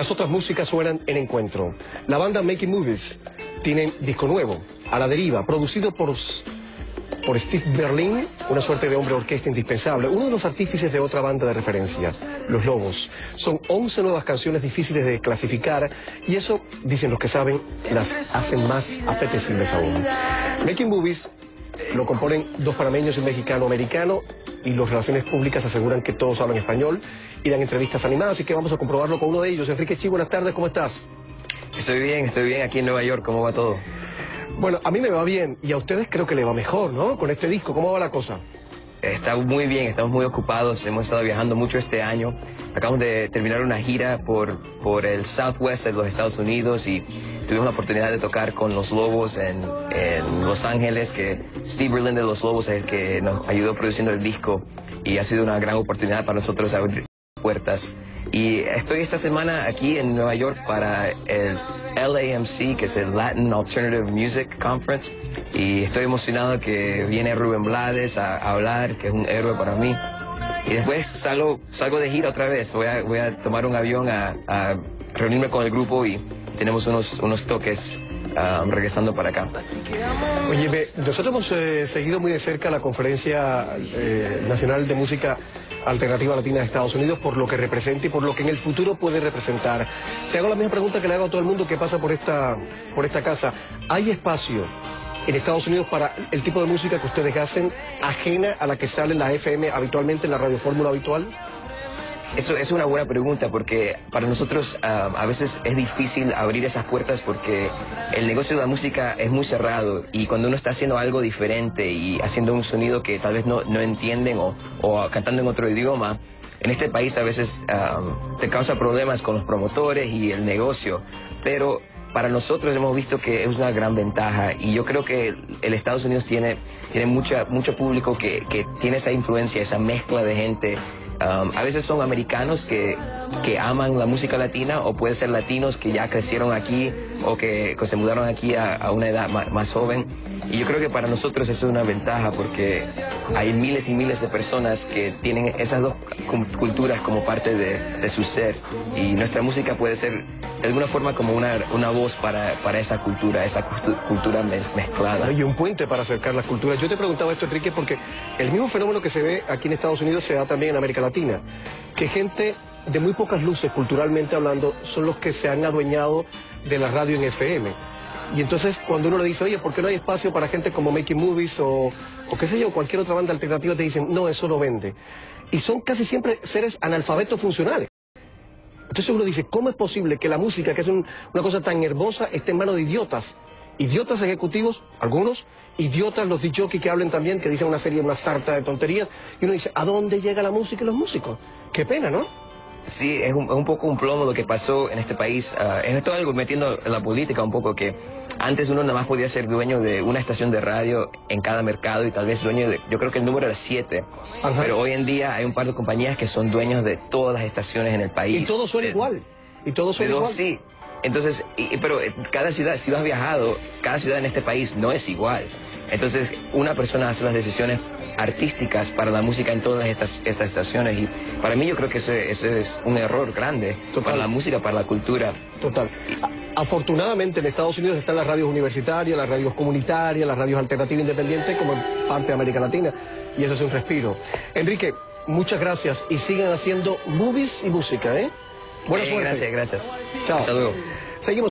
Las otras músicas suenan en encuentro. La banda Making Movies tiene disco nuevo, A la Deriva, producido por Steve Berlin, una suerte de hombre orquesta indispensable, uno de los artífices de otra banda de referencia, Los Lobos. Son 11 nuevas canciones difíciles de clasificar y eso, dicen los que saben, las hacen más apetecibles aún. Making Movies lo componen dos panameños y un mexicano-americano, y las relaciones públicas aseguran que todos hablan español y dan entrevistas animadas, así que vamos a comprobarlo con uno de ellos. Enrique Chi, buenas tardes, ¿cómo estás? Estoy bien aquí en Nueva York. ¿Cómo va todo? Bueno, a mí me va bien, y a ustedes creo que le va mejor, ¿no? Con este disco, ¿cómo va la cosa? Está muy bien, estamos muy ocupados, hemos estado viajando mucho este año. Acabamos de terminar una gira por el Southwest de los Estados Unidos y tuvimos la oportunidad de tocar con Los Lobos en Los Ángeles, que Steve Berlin de Los Lobos es el que nos ayudó produciendo el disco y ha sido una gran oportunidad para nosotros abrir puertas. Y estoy esta semana aquí en Nueva York para el LAMC, que es el Latin Alternative Music Conference, y estoy emocionado que viene Rubén Blades a hablar, que es un héroe para mí. Y después salgo de gira otra vez, voy a tomar un avión a reunirme con el grupo y tenemos unos toques regresando para acá. Oye, nosotros hemos seguido muy de cerca la Conferencia Nacional de Música Alternativa Latina de Estados Unidos por lo que representa y por lo que en el futuro puede representar. Te hago la misma pregunta que le hago a todo el mundo que pasa por esta casa. ¿Hay espacio en Estados Unidos para el tipo de música que ustedes hacen ajena a la que sale en la FM habitualmente, en la radiofórmula habitual? Eso es una buena pregunta, porque para nosotros a veces es difícil abrir esas puertas porque el negocio de la música es muy cerrado, y cuando uno está haciendo algo diferente y haciendo un sonido que tal vez no entienden o cantando en otro idioma, en este país a veces te causa problemas con los promotores y el negocio, pero para nosotros hemos visto que es una gran ventaja, y yo creo que el Estados Unidos tiene mucho público que tiene esa influencia, esa mezcla de gente. A veces son americanos que aman la música latina, o puede ser latinos que ya crecieron aquí o que se mudaron aquí a una edad más joven. Y yo creo que para nosotros eso es una ventaja porque hay miles y miles de personas que tienen esas dos culturas como parte de su ser, y nuestra música puede ser de alguna forma como una voz para esa cultura mezclada. Y un puente para acercar las culturas. Yo te preguntaba esto, Enrique, porque el mismo fenómeno que se ve aquí en Estados Unidos se da también en América Latina, que gente de muy pocas luces, culturalmente hablando, son los que se han adueñado de la radio en FM. Y entonces cuando uno le dice, oye, ¿por qué no hay espacio para gente como Making Movies o qué sé yo, cualquier otra banda alternativa? Te dicen, no, eso no vende. Y son casi siempre seres analfabetos funcionales. Entonces uno dice, ¿cómo es posible que la música, que es una cosa tan hermosa, esté en manos de idiotas? Idiotas ejecutivos, algunos, idiotas los disc-jockeys que hablen también, que dicen una sarta de tonterías, y uno dice, ¿a dónde llega la música y los músicos? Qué pena, ¿no? Sí, es un poco un plomo lo que pasó en este país. Es todo algo metiendo en la política un poco, que antes uno nada más podía ser dueño de una estación de radio en cada mercado y tal vez dueño de, yo creo que el número era 7. Ajá. Pero hoy en día hay un par de compañías que son dueños de todas las estaciones en el país. Y todos son igual. Y todos son igual. Sí. Entonces, pero cada ciudad, si tú has viajado, cada ciudad en este país no es igual. Entonces, una persona hace las decisiones artísticas para la música en todas estas estaciones, y para mí yo creo que ese es un error grande. Total. Para la música, para la cultura. Total. Afortunadamente en Estados Unidos están las radios universitarias, las radios comunitarias, las radios alternativas independientes como en parte de América Latina, y eso es un respiro. Enrique, muchas gracias y sigan haciendo movies y música, ¿eh? Buena suerte. Gracias. Chao. Hasta luego. Seguimos.